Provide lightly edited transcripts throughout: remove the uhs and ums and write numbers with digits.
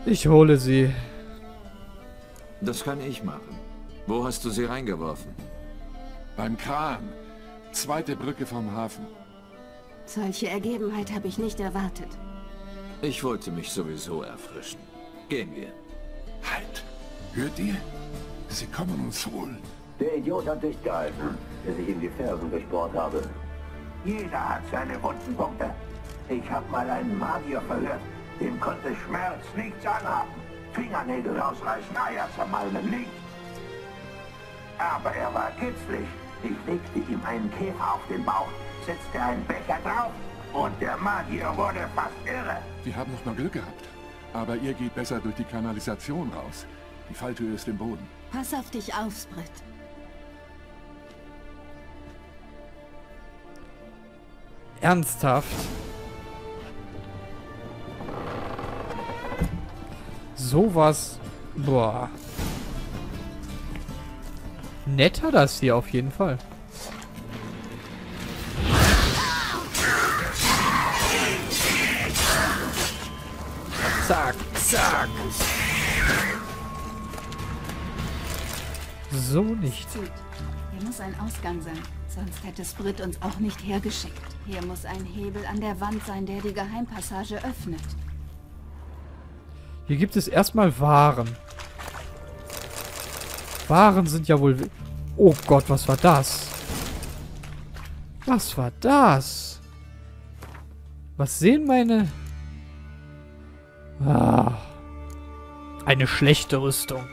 Ich hole sie. Das kann ich machen. Wo hast du sie reingeworfen? Beim Kran. Zweite Brücke vom Hafen. Solche Ergebenheit habe ich nicht erwartet. Ich wollte mich sowieso erfrischen. Gehen wir. Halt! Hört ihr? Sie kommen uns holen. Der Idiot hat dicht gehalten, der sich in die Fersen durchbohrt habe. Jeder hat seine wunden Punkte. Ich habe mal einen Magier verhört. Dem konnte Schmerz nichts anhaben. Fingernägel rausreißen, Eier zermalmen, nicht. Aber er war kitzlig. Ich legte ihm einen Käfer auf den Bauch, setzte einen Becher drauf und der Magier wurde fast irre. Wir haben noch mal Glück gehabt. Aber ihr geht besser durch die Kanalisation raus. Die Falltür ist im Boden. Pass auf dich auf, Sprit. Ernsthaft? Sowas. Boah. Netter das hier auf jeden Fall. Zack, zack. So nicht. Gut. Hier muss ein Ausgang sein. Sonst hätte Sprit uns auch nicht hergeschickt. Hier muss ein Hebel an der Wand sein, der die Geheimpassage öffnet. Hier gibt es erstmal Waren. Waren sind ja wohl... Oh Gott, was war das? Was war das? Was sehen meine... Ah. Eine schlechte Rüstung.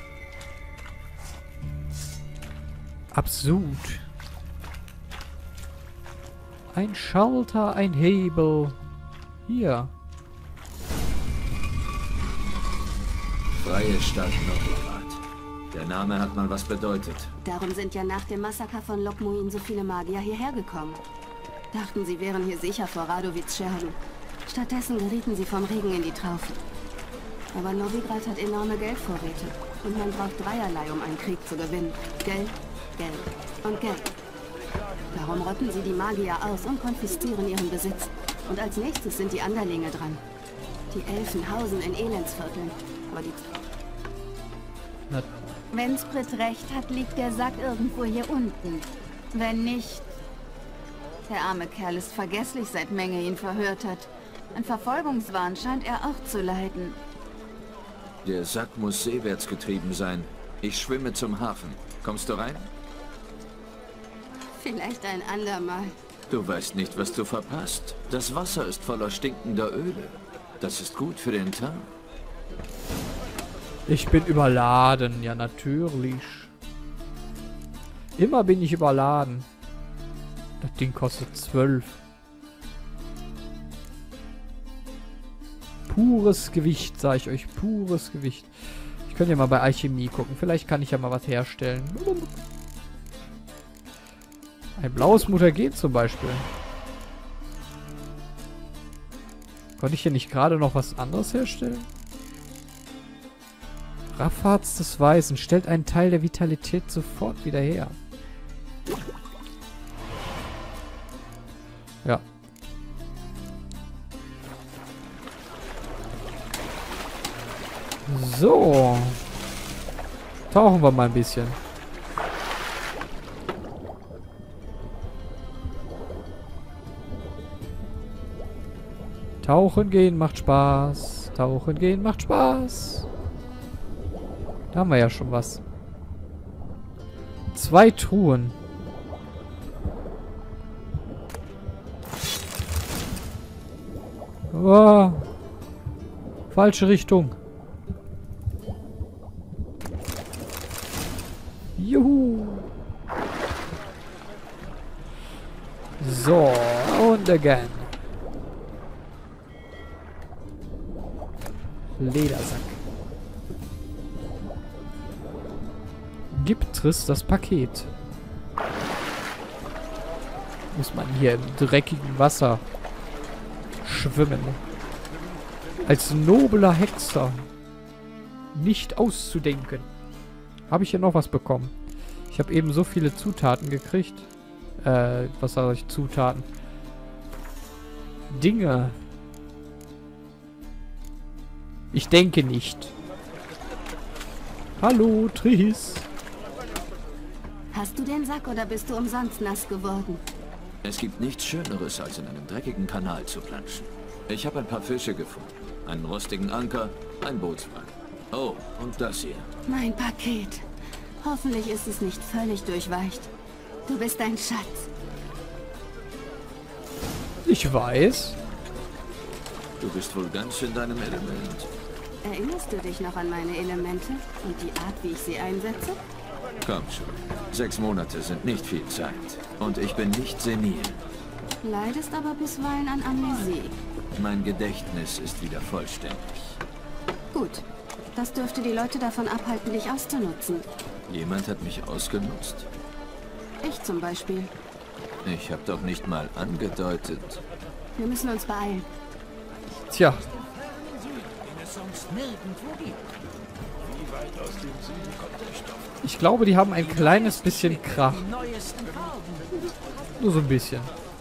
Absurd. Ein Schalter, ein Hebel. Hier. Freie Stadt Novigrad. Der Name hat mal was bedeutet. Darum sind ja nach dem Massaker von Lokmuin so viele Magier hierher gekommen. Dachten, sie wären hier sicher vor Radowitz Schergen. Stattdessen gerieten sie vom Regen in die Traufen. Aber Novigrad hat enorme Geldvorräte. Und man braucht dreierlei, um einen Krieg zu gewinnen. Geld, Geld und Geld. Darum rotten sie die Magier aus und konfiszieren ihren Besitz. Und als nächstes sind die Anderlinge dran. Die Elfen hausen in Elendsvierteln. Aber die... Na, Wenn Sprit recht hat, liegt der Sack irgendwo hier unten. Wenn nicht... Der arme Kerl ist vergesslich, seit Menge ihn verhört hat. Ein Verfolgungswahn scheint er auch zu leiden. Der Sack muss seewärts getrieben sein. Ich schwimme zum Hafen. Kommst du rein? Vielleicht ein andermal. Du weißt nicht, was du verpasst. Das Wasser ist voller stinkender Öle. Das ist gut für den Teint. ich bin überladen. Ja, natürlich. Immer bin ich überladen. Das Ding kostet 12. Pures Gewicht, sage ich euch. Pures Gewicht. Ich könnte ja mal bei Alchemie gucken. Vielleicht kann ich ja mal was herstellen. Ein blaues Mutagen zum Beispiel. Konnte ich hier nicht gerade noch was anderes herstellen? Raffharz des Weißen. Stellt einen Teil der Vitalität sofort wieder her. Ja. So. Tauchen wir mal ein bisschen. Tauchen gehen macht Spaß. Tauchen gehen macht Spaß. Da haben wir ja schon was. 2 Truhen. Oh. Falsche Richtung. Juhu. So, und again. Ledersack. Gibt Triss das Paket. Muss man hier im dreckigen Wasser schwimmen. Als nobler Hexer. Nicht auszudenken. Habe ich hier noch was bekommen? Ich habe eben so viele Zutaten gekriegt. Was sage ich? Zutaten. Dinge. Ich denke nicht. Hallo, Tris. Hast du den Sack oder bist du umsonst nass geworden? Es gibt nichts Schöneres, als in einem dreckigen Kanal zu planschen. Ich habe ein paar Fische gefunden. Einen rostigen Anker, ein Bootswrack. Oh, und das hier. Mein Paket. Hoffentlich ist es nicht völlig durchweicht. Du bist ein Schatz. Ich weiß. Du bist wohl ganz in deinem Element. Erinnerst du dich noch an meine Elemente und die Art, wie ich sie einsetze? Komm schon. 6 Monate sind nicht viel Zeit. Und ich bin nicht senil. Leidest aber bisweilen an Amnesie. Mein Gedächtnis ist wieder vollständig. Gut. Das dürfte die Leute davon abhalten, dich auszunutzen. Jemand hat mich ausgenutzt? Ich zum Beispiel. Ich habe doch nicht mal angedeutet. Wir müssen uns beeilen. Tja. Ich glaube, die haben ein kleines bisschen Krach. Nur so ein bisschen.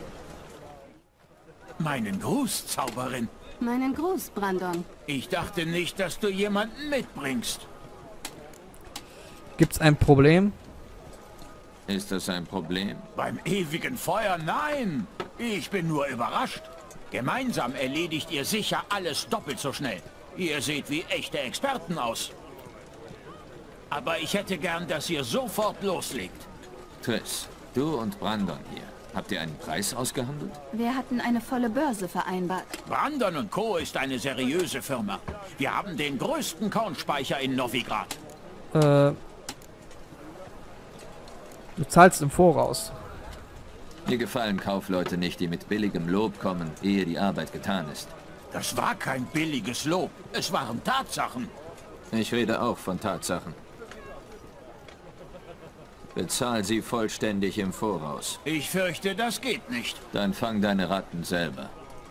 Meinen Gruß, Zauberin. Meinen Gruß, Brandon. Ich dachte nicht, dass du jemanden mitbringst. Gibt's ein Problem? Ist das ein Problem? Beim ewigen Feuer, nein. Ich bin nur überrascht. Gemeinsam erledigt ihr sicher alles doppelt so schnell. Ihr seht wie echte Experten aus. Aber ich hätte gern, dass ihr sofort loslegt. Triss, du und Brandon hier. Habt ihr einen Preis ausgehandelt? Wir hatten eine volle Börse vereinbart. Brandon & Co. ist eine seriöse Firma. Wir haben den größten Kornspeicher in Novigrad. Du zahlst im Voraus. Mir gefallen Kaufleute nicht, die mit billigem Lob kommen, ehe die Arbeit getan ist. Das war kein billiges Lob. Es waren Tatsachen. Ich rede auch von Tatsachen. Bezahl sie vollständig im Voraus. Ich fürchte, das geht nicht. Dann fang deine Ratten selber.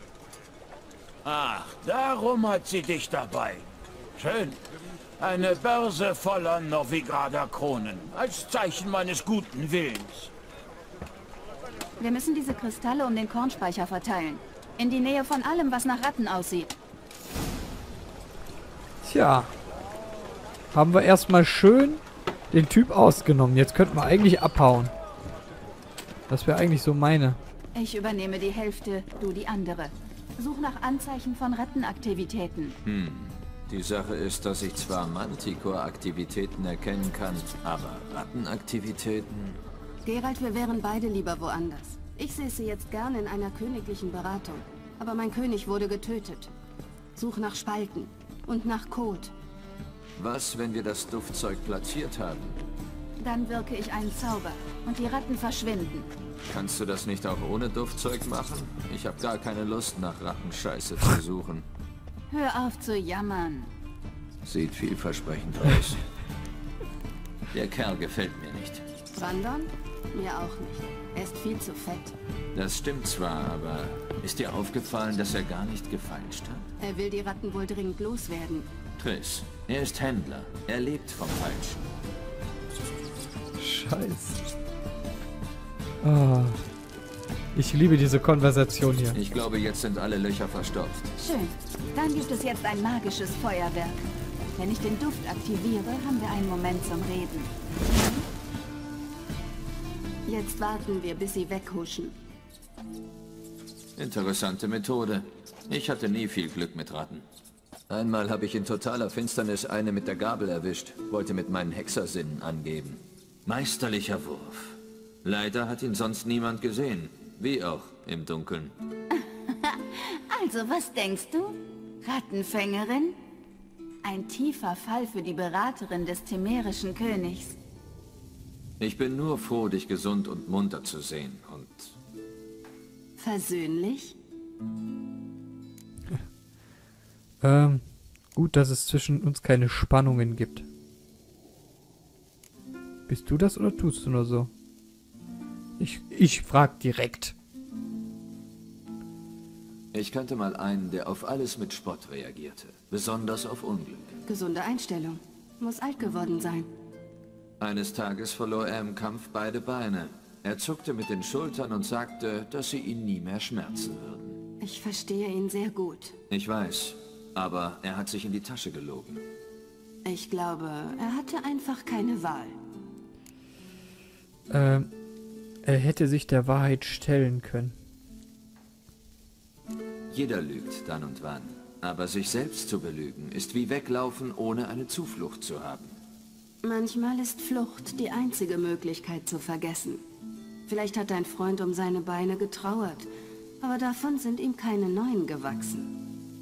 Ach, darum hat sie dich dabei. Schön. Eine Börse voller Novigrader Kronen. Als Zeichen meines guten Willens. Wir müssen diese Kristalle um den Kornspeicher verteilen. In die Nähe von allem, was nach Ratten aussieht. Tja. Haben wir erstmal schön den Typ ausgenommen. Jetzt könnten wir eigentlich abhauen. Das wäre eigentlich so meine. Ich übernehme die Hälfte, du die andere. Such nach Anzeichen von Rattenaktivitäten. Die Sache ist, dass ich zwar Manticore-Aktivitäten erkennen kann, aber Rattenaktivitäten... Geralt, wir wären beide lieber woanders. Ich säße jetzt gerne in einer königlichen Beratung. Aber mein König wurde getötet. Such nach Spalten und nach Kot. Was, wenn wir das Duftzeug platziert haben? Dann wirke ich einen Zauber und die Ratten verschwinden. Kannst du das nicht auch ohne Duftzeug machen? Ich habe gar keine Lust, nach Rattenscheiße zu suchen. Hör auf zu jammern. Sieht vielversprechend aus. Der Kerl gefällt mir nicht. Brandon? Mir auch nicht. Er ist viel zu fett. Das stimmt zwar, aber ist dir aufgefallen, dass er gar nicht gefeilscht hat? Er will die Ratten wohl dringend loswerden. Triss, er ist Händler. Er lebt vom Feilschen. Scheiße. Ah. Ich liebe diese Konversation hier. Ich glaube, jetzt sind alle Löcher verstopft. Schön. Dann gibt es jetzt ein magisches Feuerwerk. Wenn ich den Duft aktiviere, haben wir einen Moment zum Reden. Jetzt warten wir, bis sie weghuschen. Interessante Methode. Ich hatte nie viel Glück mit Ratten. Einmal habe ich in totaler Finsternis eine mit der Gabel erwischt, wollte mit meinen Hexersinnen angeben. Meisterlicher Wurf. Leider hat ihn sonst niemand gesehen. Wie auch im Dunkeln. Also, was denkst du? Rattenfängerin? Ein tiefer Fall für die Beraterin des temerischen Königs. Ich bin nur froh, dich gesund und munter zu sehen und... Versöhnlich? Gut, dass es zwischen uns keine Spannungen gibt. Bist du das oder tust du nur so? Ich frag direkt. Ich kannte mal einen, der auf alles mit Spott reagierte. Besonders auf Unglück. Gesunde Einstellung. Muss alt geworden sein. Eines Tages verlor er im Kampf beide Beine. Er zuckte mit den Schultern und sagte, dass sie ihn nie mehr schmerzen würden. Ich verstehe ihn sehr gut. Ich weiß. Aber er hat sich in die Tasche gelogen. Ich glaube, er hatte einfach keine Wahl. Er hätte sich der Wahrheit stellen können. Jeder lügt dann und wann. Aber sich selbst zu belügen, ist wie weglaufen, ohne eine Zuflucht zu haben. Manchmal ist Flucht die einzige Möglichkeit zu vergessen. Vielleicht hat dein Freund um seine Beine getrauert, aber davon sind ihm keine neuen gewachsen.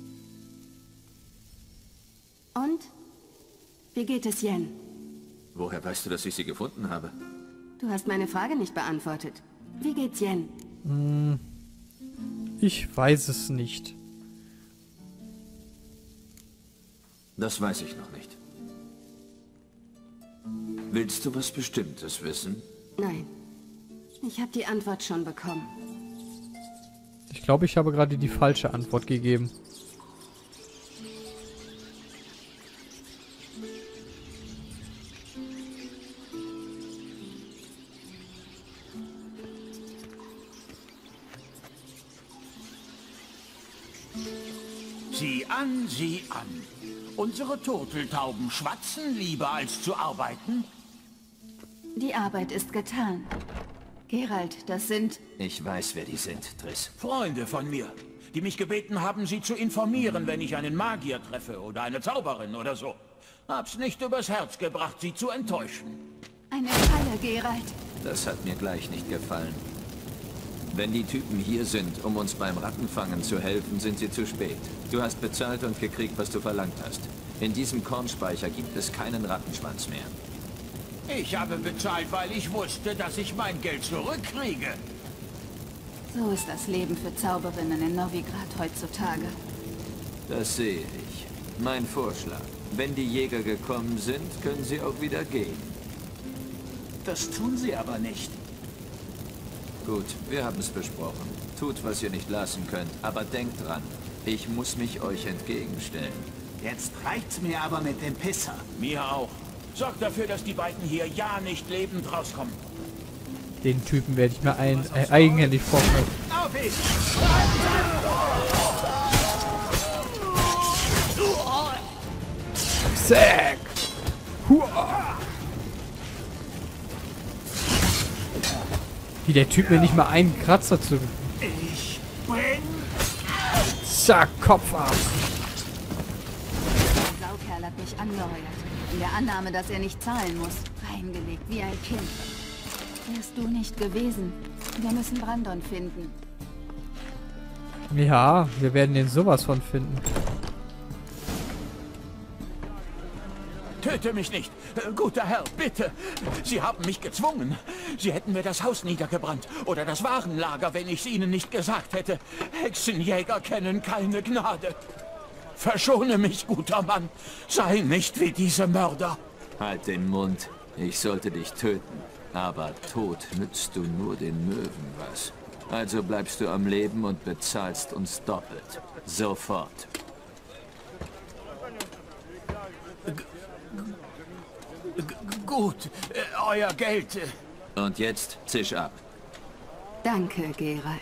Und? Wie geht es Yen? Woher weißt du, dass ich sie gefunden habe? Du hast meine Frage nicht beantwortet. Wie geht's Yen? Ich weiß es nicht. Das weiß ich noch nicht. Willst du was Bestimmtes wissen? Nein. Ich habe die Antwort schon bekommen. Ich glaube, ich habe gerade die falsche Antwort gegeben. Sieh an, sieh an. Unsere Turteltauben schwatzen lieber als zu arbeiten. Die Arbeit ist getan. Geralt, das sind... Ich weiß, wer die sind, Triss. Freunde von mir, die mich gebeten haben, sie zu informieren, wenn ich einen Magier treffe oder eine Zauberin oder so. Hab's nicht übers Herz gebracht, sie zu enttäuschen. Eine Falle, Geralt. Das hat mir gleich nicht gefallen. Wenn die Typen hier sind, um uns beim Rattenfangen zu helfen, sind sie zu spät. Du hast bezahlt und gekriegt, was du verlangt hast. In diesem Kornspeicher gibt es keinen Rattenschwanz mehr. Ich habe bezahlt, weil ich wusste, dass ich mein Geld zurückkriege. So ist das Leben für Zauberinnen in Novigrad heutzutage. Das sehe ich. Mein Vorschlag. Wenn die Jäger gekommen sind, können sie auch wieder gehen. Das tun sie aber nicht. Gut, wir haben es besprochen. Tut, was ihr nicht lassen könnt, aber denkt dran. Ich muss mich euch entgegenstellen. Jetzt reicht's mir aber mit dem Pisser. Mir auch. Sorgt dafür, dass die beiden hier ja nicht lebend rauskommen. Den Typen werde ich mir eigenhändig vorstellen. Auf ihn! Zack! Hua! Wie der Typ mir nicht mal einen Kratzer zu... Ich bin... Zack, Kopf ab! Der Saukerl hat mich angeheuert. In der Annahme, dass er nicht zahlen muss. Reingelegt wie ein Kind. Wärst du nicht gewesen. Wir müssen Brandon finden. Ja, wir werden den sowas von finden. Töte mich nicht! Guter Herr, bitte! Sie haben mich gezwungen. Sie hätten mir das Haus niedergebrannt oder das Warenlager, wenn ich es ihnen nicht gesagt hätte. Hexenjäger kennen keine Gnade. Verschone mich, guter Mann. Sei nicht wie diese Mörder. Halt den Mund. Ich sollte dich töten. Aber tot nützt du nur den Möwen was. Also bleibst du am Leben und bezahlst uns doppelt. Sofort. Gut, euer Geld. Und jetzt zisch ab. Danke, Geralt.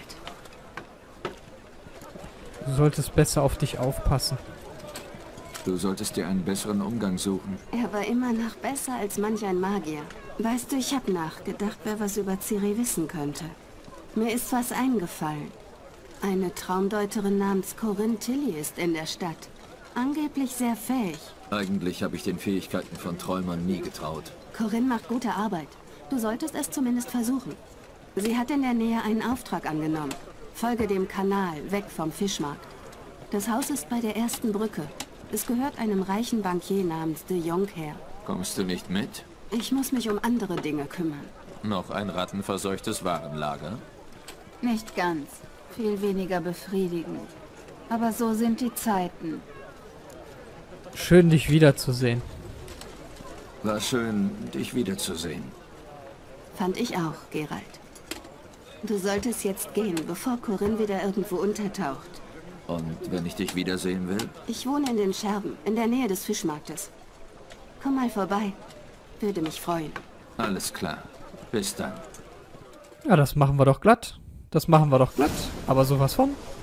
Du solltest besser auf dich aufpassen. Du solltest dir einen besseren Umgang suchen. Er war immer noch besser als manch ein Magier. Weißt du, ich habe nachgedacht, wer was über Ciri wissen könnte. Mir ist was eingefallen. Eine Traumdeuterin namens Corinne Tilly ist in der Stadt. Angeblich sehr fähig. Eigentlich habe ich den Fähigkeiten von Träumern nie getraut. Corinne macht gute Arbeit. Du solltest es zumindest versuchen. Sie hat in der Nähe einen Auftrag angenommen. Folge dem Kanal, weg vom Fischmarkt. Das Haus ist bei der ersten Brücke. Es gehört einem reichen Bankier namens de Jonker. Kommst du nicht mit? Ich muss mich um andere Dinge kümmern. Noch ein rattenverseuchtes Warenlager? Nicht ganz. Viel weniger befriedigend. Aber so sind die Zeiten. Schön, dich wiederzusehen. War schön, dich wiederzusehen. Fand ich auch, Geralt. Du solltest jetzt gehen, bevor Corinne wieder irgendwo untertaucht. Und wenn ich dich wiedersehen will? Ich wohne in den Scherben, in der Nähe des Fischmarktes. Komm mal vorbei. Würde mich freuen. Alles klar. Bis dann. Ja, das machen wir doch glatt. Das machen wir doch glatt. Aber sowas von.